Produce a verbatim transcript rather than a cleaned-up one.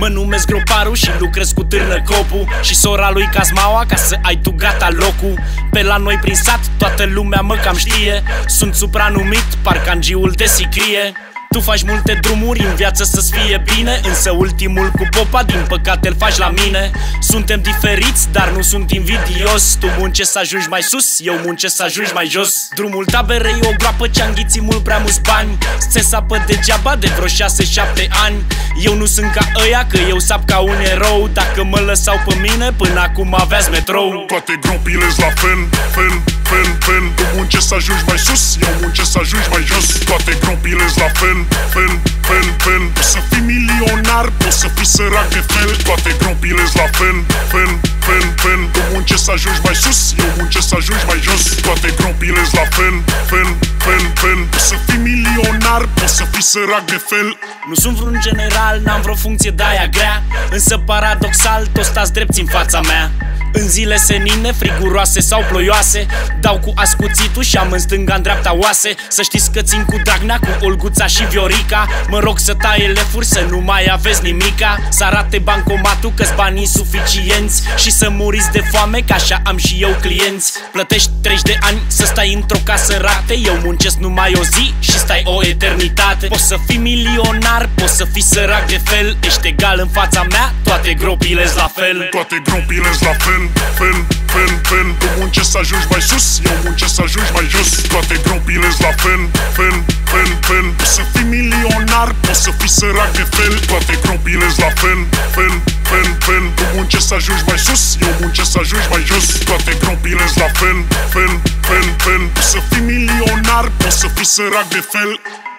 Mă numesc Groparu și lucrez cu Târnă Copu și sora lui Cazmaua, ca să ai tu gata locul. Pe la noi prin sat toată lumea mă cam știe, sunt supranumit, parcangiul de sicrie. Tu faci multe drumuri în viață să-ți fie bine, însă ultimul cu popa din păcate îl faci la mine. Suntem diferiți, dar nu sunt invidios. Tu muncești să ajungi mai sus, eu muncesc să ajungi mai jos. Drumul taberei o groapă ce-a înghițit mult prea mulți bani. Se sapă degeaba de vreo șase șapte ani. Eu nu sunt ca ăia, că eu sap ca un erou. Dacă mă lăsau pe mine, până acum aveați metrou. Toate grupile-s la fel, fel, fel, fel. Tu muncești să ajungi mai sus, eu muncesc să ajungi mai jos. Toate grupile-s la fel, fel, fel, fel. Poți să fii milionar, poți să fii sărac de fel. Toate grupile-s la fel, fel, fel, fel. Tu muncești să ajungi mai sus, eu muncesc să ajungi mai jos. Toate grupile-s la fel, fel, fel, fel. Poți să fii milionar, poți să fii sărac de fel. Nu sunt vreun general, n-am vreo funcție de-aia grea, însă paradoxal toți stați drepți în fața mea. În zile senine, friguroase sau ploioase, dau cu ascuțitul și am în stânga în dreapta oase. Să știți că țin cu Dragnea, cu Olguța și Viorica. Mă rog să taie lefuri, să nu mai aveți nimica. Să arate bancomatul că-s banii suficienți și să muriți de foame, că așa am și eu clienți. Plătești treizeci de ani să stai într-o casă rate, eu muncesc numai o zi și stai o eternitate. Poți să fii milionar, poți să fii sărac de fel, ești egal în fața mea, toate gropile-s la fel. Toate grupile-s la fel, fel, fel, fel. Tu muncești să ajungi mai sus, eu muncesc să ajungi mai jos. Toate grupile-s la fel, fel, fel, fel. Poți să fii milionar, poți să fii sărac de fel. Toate grupile-s la fel, fel, fel, fel. Tu muncești să ajungi mai sus, eu muncesc să ajungi mai jos. Toate grupile-s la fel, fel, fel, fel. Poți să fii milionar, poți să fii sărac de fel.